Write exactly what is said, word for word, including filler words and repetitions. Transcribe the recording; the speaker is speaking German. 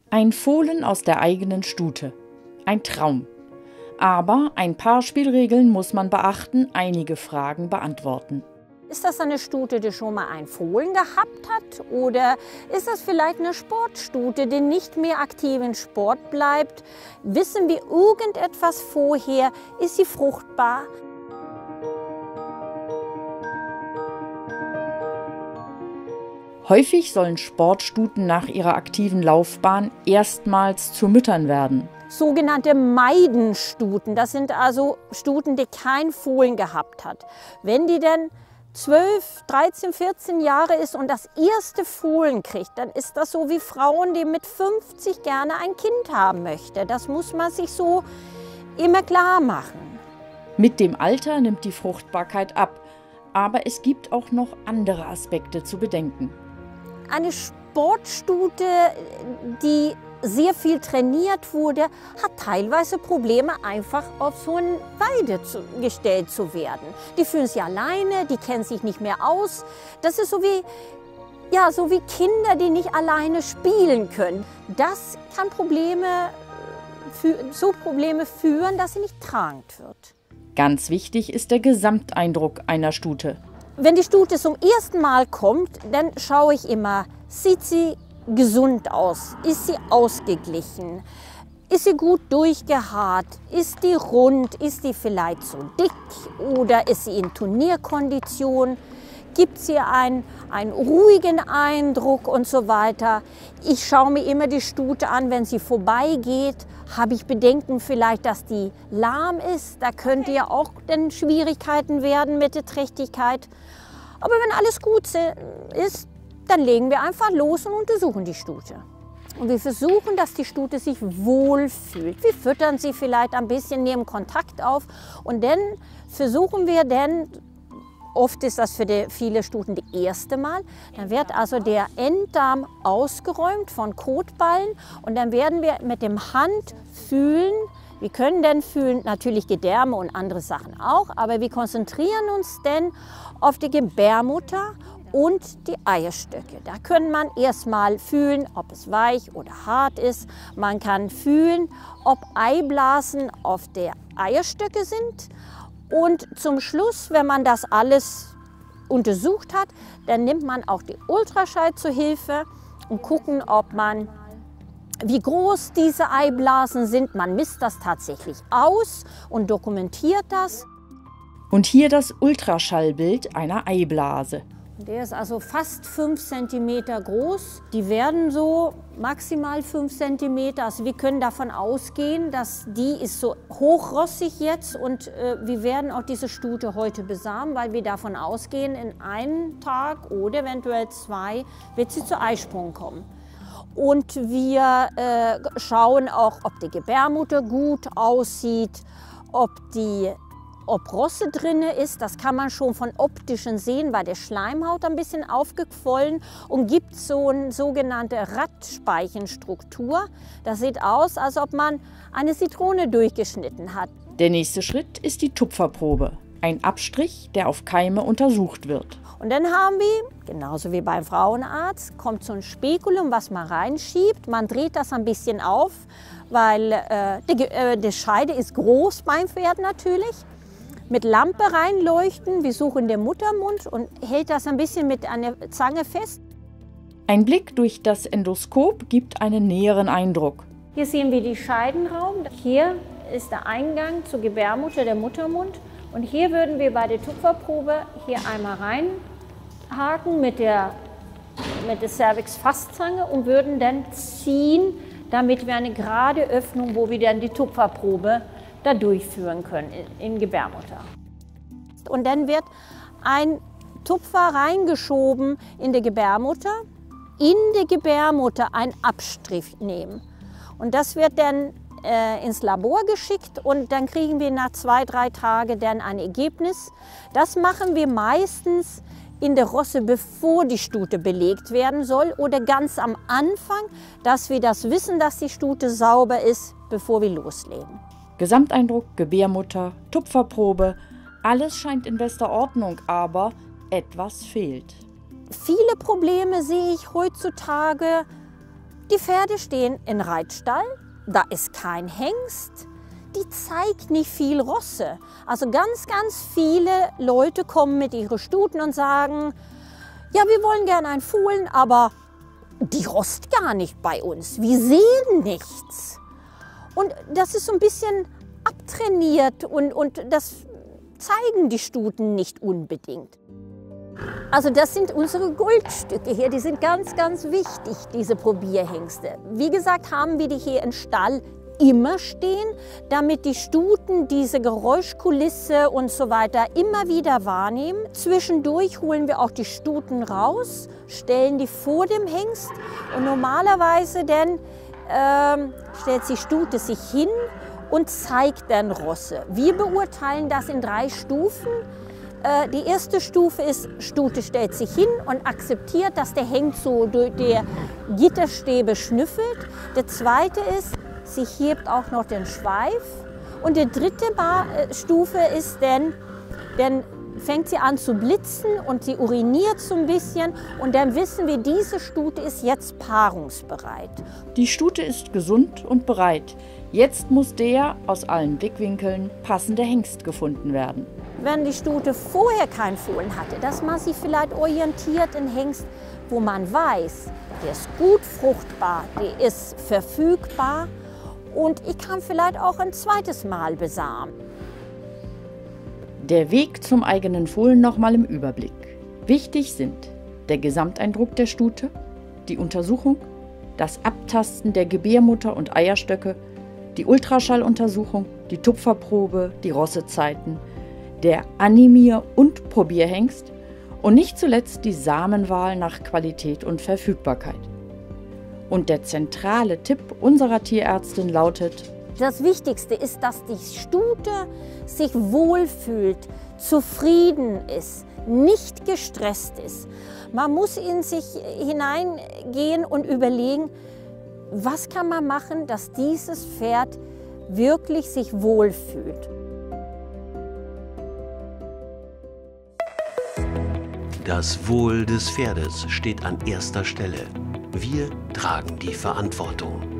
Ein Fohlen aus der eigenen Stute. Ein Traum. Aber ein paar Spielregeln muss man beachten, einige Fragen beantworten. Ist das eine Stute, die schon mal ein Fohlen gehabt hat? Oder ist das vielleicht eine Sportstute, die nicht mehr aktiv im Sport bleibt? Wissen wir irgendetwas vorher? Ist sie fruchtbar? Häufig sollen Sportstuten nach ihrer aktiven Laufbahn erstmals zu Müttern werden. Sogenannte Maidenstuten, das sind also Stuten, die kein Fohlen gehabt hat. Wenn die denn zwölf, dreizehn, vierzehn Jahre ist und das erste Fohlen kriegt, dann ist das so wie Frauen, die mit fünfzig gerne ein Kind haben möchte. Das muss man sich so immer klar machen. Mit dem Alter nimmt die Fruchtbarkeit ab, aber es gibt auch noch andere Aspekte zu bedenken. Eine Sportstute, die sehr viel trainiert wurde, hat teilweise Probleme, einfach auf so eine Weide zu, gestellt zu werden. Die fühlen sich alleine, die kennen sich nicht mehr aus. Das ist so wie, ja, so wie Kinder, die nicht alleine spielen können. Das kann Probleme, so Probleme führen, dass sie nicht tragend wird. Ganz wichtig ist der Gesamteindruck einer Stute. Wenn die Stute zum ersten Mal kommt, dann schaue ich immer, sieht sie gesund aus? Ist sie ausgeglichen? Ist sie gut durchgehaart? Ist die rund? Ist sie vielleicht zu dick? Oder ist sie in Turnierkondition? Gibt sie einen, einen ruhigen Eindruck und so weiter? Ich schaue mir immer die Stute an, wenn sie vorbeigeht. Habe ich Bedenken vielleicht, dass die lahm ist? Da könnte ja auch dann Schwierigkeiten werden mit der Trächtigkeit. Aber wenn alles gut ist, dann legen wir einfach los und untersuchen die Stute. Und wir versuchen, dass die Stute sich wohlfühlt. Wir füttern sie vielleicht ein bisschen, nehmen Kontakt auf und dann versuchen wir dann, oft ist das für die, viele Stuten das erste Mal, dann wird also der Enddarm ausgeräumt von Kotballen und dann werden wir mit dem Hand fühlen. Wir können dann fühlen natürlich Gedärme und andere Sachen auch, aber wir konzentrieren uns dann auf die Gebärmutter und die Eierstöcke. Da kann man erstmal fühlen, ob es weich oder hart ist. Man kann fühlen, ob Eiblasen auf der Eierstöcke sind. Und zum Schluss, wenn man das alles untersucht hat, dann nimmt man auch die Ultraschall zur Hilfe und gucken, ob man, wie groß diese Eiblasen sind. Man misst das tatsächlich aus und dokumentiert das. Und hier das Ultraschallbild einer Eiblase. Der ist also fast fünf Zentimeter groß. Die werden so maximal fünf Zentimeter. Also wir können davon ausgehen, dass die ist so hochrossig jetzt und äh, wir werden auch diese Stute heute besamen, weil wir davon ausgehen, in einem Tag oder eventuell zwei wird sie zu Eisprung kommen. Und wir äh, schauen auch, ob die Gebärmutter gut aussieht, ob die Ob Rosse drin ist, das kann man schon von optischen sehen, weil der Schleimhaut ein bisschen aufgequollen und gibt so eine sogenannte Raddspeichenstruktur. Das sieht aus, als ob man eine Zitrone durchgeschnitten hat. Der nächste Schritt ist die Tupferprobe, ein Abstrich, der auf Keime untersucht wird. Und dann haben wir, genauso wie beim Frauenarzt, kommt so ein Spekulum, was man reinschiebt. Man dreht das ein bisschen auf, weil äh, die, äh, die Scheide ist groß beim Pferd natürlich. Mit Lampe reinleuchten, wir suchen den Muttermund und hält das ein bisschen mit einer Zange fest. Ein Blick durch das Endoskop gibt einen näheren Eindruck. Hier sehen wir den Scheidenraum. Hier ist der Eingang zur Gebärmutter, der Muttermund. Und hier würden wir bei der Tupferprobe hier einmal reinhaken mit der, mit der Cervix-Fastzange und würden dann ziehen, damit wir eine gerade Öffnung, wo wir dann die Tupferprobe da durchführen können in, in Gebärmutter. Und dann wird ein Tupfer reingeschoben in die Gebärmutter, in die Gebärmutter einen Abstrich nehmen. Und das wird dann äh, ins Labor geschickt und dann kriegen wir nach zwei, drei Tagen dann ein Ergebnis. Das machen wir meistens in der Rosse, bevor die Stute belegt werden soll oder ganz am Anfang, dass wir das wissen, dass die Stute sauber ist, bevor wir loslegen. Gesamteindruck, Gebärmutter, Tupferprobe, alles scheint in bester Ordnung, aber etwas fehlt. Viele Probleme sehe ich heutzutage Die Pferde stehen in Reitstall, da ist kein Hengst, die zeigt nicht viel Rosse. Also ganz, ganz viele Leute kommen mit ihren Stuten und sagen, ja, wir wollen gerne einen Fohlen, aber die rost gar nicht bei uns, wir sehen nichts. Und das ist so ein bisschen abtrainiert und, und das zeigen die Stuten nicht unbedingt. Also das sind unsere Goldstücke hier, die sind ganz, ganz wichtig, diese Probierhengste. Wie gesagt, haben wir die hier im Stall immer stehen, damit die Stuten diese Geräuschkulisse und so weiter immer wieder wahrnehmen. Zwischendurch holen wir auch die Stuten raus, stellen die vor dem Hengst und normalerweise dann ähm, stellt die Stute sich hin und zeigt dann Rosse. Wir beurteilen das in drei Stufen. Äh, die erste Stufe ist, Stute stellt sich hin und akzeptiert, dass der Hengst so durch die Gitterstäbe schnüffelt. Der zweite ist, sie hebt auch noch den Schweif. Und die dritte Bar, äh, Stufe ist dann, dann fängt sie an zu blitzen und sie uriniert so ein bisschen. Und dann wissen wir, diese Stute ist jetzt paarungsbereit. Die Stute ist gesund und bereit. Jetzt muss der aus allen Blickwinkeln passende Hengst gefunden werden. Wenn die Stute vorher keinen Fohlen hatte, dass man sich vielleicht orientiert in Hengst, wo man weiß, der ist gut fruchtbar, der ist verfügbar und ich kann vielleicht auch ein zweites Mal besamen. Der Weg zum eigenen Fohlen nochmal im Überblick. Wichtig sind der Gesamteindruck der Stute, die Untersuchung, das Abtasten der Gebärmutter und Eierstöcke, die Ultraschalluntersuchung, die Tupferprobe, die Rossezeiten, der Animier- und Probierhengst und nicht zuletzt die Samenwahl nach Qualität und Verfügbarkeit. Und der zentrale Tipp unserer Tierärztin lautet: Das Wichtigste ist, dass die Stute sich wohlfühlt, zufrieden ist, nicht gestresst ist. Man muss in sich hineingehen und überlegen, was kann man machen, dass dieses Pferd wirklich sich wohlfühlt. Das Wohl des Pferdes steht an erster Stelle. Wir tragen die Verantwortung.